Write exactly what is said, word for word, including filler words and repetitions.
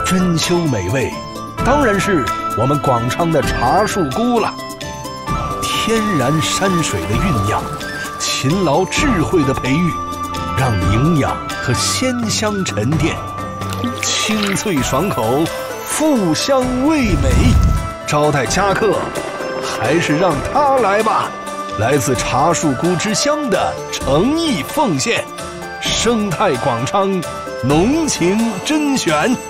珍馐美味，当然是我们广昌的茶树菇了。天然山水的酝酿，勤劳智慧的培育，让营养和鲜香沉淀，清脆爽口，富香味美。招待佳客，还是让他来吧。来自茶树菇之乡的诚意奉献，生态广昌，浓情甄选。